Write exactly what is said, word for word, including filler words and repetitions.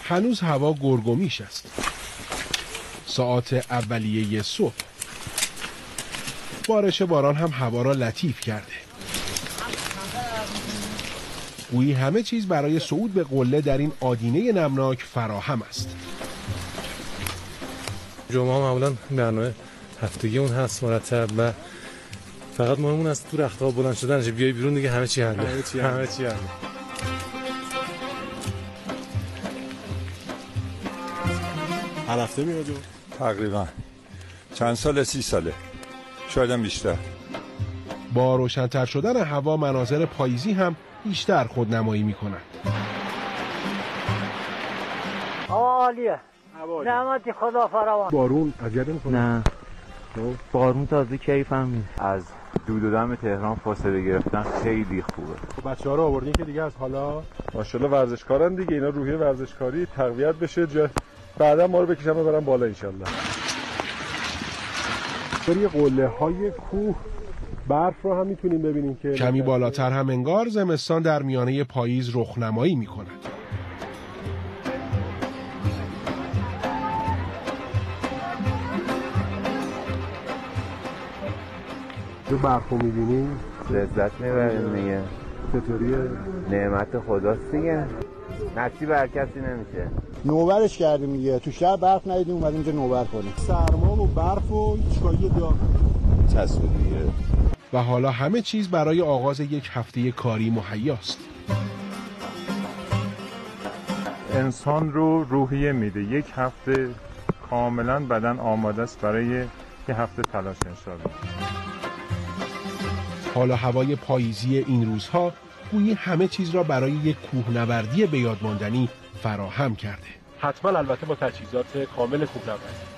هنوز هوا گرگومیش است. ساعات اولیه صبح. بارش باران هم هوا را لطیف کرده. گویی همه چیز برای صعود به قله در این آدینه نمناک فراهم است. جمعه معمولا برنامه هفتگی اون هست مرتب و فقط مهمون از تو رختها بلند شدنشه، بیای بیرون دیگه همه چی حله. همه چی همه چی حله. هر هفته میاد تقریبا چند ساله، سی ساله، شاید هم بیشتر. با روشن‌تر شدن هوا مناظر پاییزی هم بیشتر خودنمایی میکنند. عالیه. نعمتی خدا فراوان. بارون اذیت نمی‌کنه؟ نه. بارون تازه کیفم میده. از دود و دم تهران فاصله گرفتن خیلی خوبه. بچه‌ها رو آوردین که دیگه از حالا ماشاءالله ورزشکارن دیگه، اینا روحیه ورزشکاری تقویت بشه، جا بعدا ما رو بکشن ببرن بالا ان شاء الله. بری قله‌های کوه برف رو هم میتونیم ببینیم که کمی بالاتر هم انگار زمستان در میانه پاییز رخنمایی میکند. تو برف رو میبینیم لذت میبریم دیگه. چطوریه؟ نعمت خداست دیگه، نصیب هر کسی نمیشه. نوبرش کردیم دیگه، تو شهر برف ندیدیم اومدیم اینجا نوبر کنیم. سرما و برف و چای داغ تصویریه. و حالا همه چیز برای آغاز یک هفته کاری مهیاست. انسان رو روحیه میده، یک هفته کاملا بدن آماده است برای یک هفته تلاش انشالله. حالا هوای پاییزی این روزها گویی همه چیز را برای یک کوهنوردی به یاد ماندنی فراهم کرده. حتما البته با تجهیزات کامل کوهنوردی.